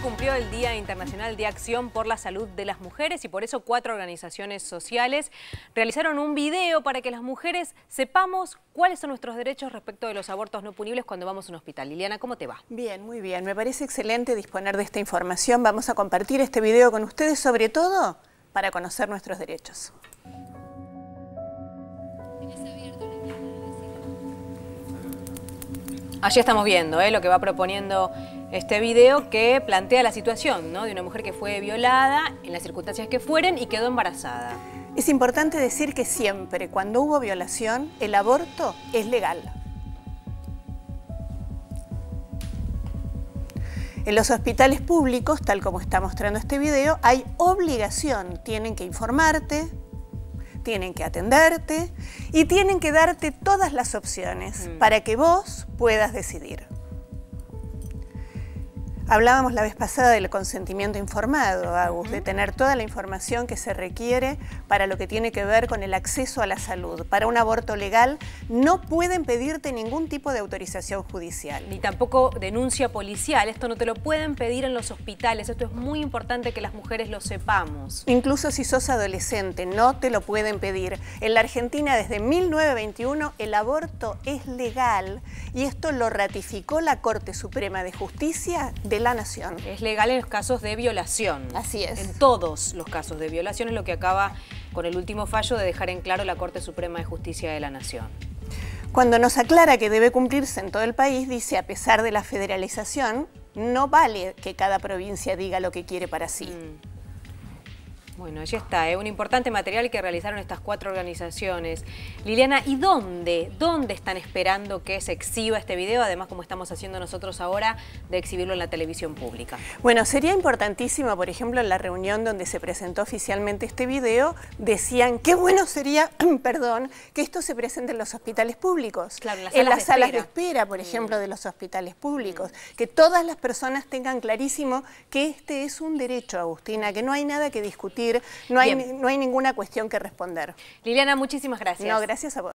cumplió el Día Internacional de Acción por la Salud de las Mujeres y por eso 4 organizaciones sociales realizaron un video para que las mujeres sepamos cuáles son nuestros derechos respecto de los abortos no punibles cuando vamos a un hospital. Liliana, ¿cómo te va? Bien, muy bien. Me parece excelente disponer de esta información. Vamos a compartir este video con ustedes, sobre todo para conocer nuestros derechos. Allí estamos viendo lo que va proponiendo este video que plantea la situación, ¿no?, de una mujer que fue violada en las circunstancias que fueren y quedó embarazada. Es importante decir que siempre, cuando hubo violación, el aborto es legal. En los hospitales públicos, tal como está mostrando este video, hay obligación. Tienen que informarte, tienen que atenderte y tienen que darte todas las opciones para que vos puedas decidir. Hablábamos la vez pasada del consentimiento informado, Agus, de tener toda la información que se requiere para lo que tiene que ver con el acceso a la salud. Para un aborto legal no pueden pedirte ningún tipo de autorización judicial. Ni tampoco denuncia policial. Esto no te lo pueden pedir en los hospitales. Esto es muy importante que las mujeres lo sepamos. Incluso si sos adolescente, no te lo pueden pedir. En la Argentina, desde 1921, el aborto es legal y esto lo ratificó la Corte Suprema de Justicia de la Nación. Es legal en los casos de violación. Así es. En todos los casos de violación es lo que acaba con el último fallo de dejar en claro la Corte Suprema de Justicia de la Nación. Cuando nos aclara que debe cumplirse en todo el país, dice, a pesar de la federalización, no vale que cada provincia diga lo que quiere para sí. Bueno, allí está, un importante material que realizaron estas 4 organizaciones. Liliana, ¿y dónde están esperando que se exhiba este video? Además, como estamos haciendo nosotros ahora, de exhibirlo en la televisión pública. Bueno, sería importantísimo, por ejemplo, en la reunión donde se presentó oficialmente este video, decían qué bueno sería, perdón, que esto se presente en los hospitales públicos. Claro, en las salas de espera, por ejemplo, de los hospitales públicos. Que todas las personas tengan clarísimo que este es un derecho, Agustina, que no hay nada que discutir. No hay ninguna cuestión que responder. Liliana, muchísimas gracias. No, gracias a vos.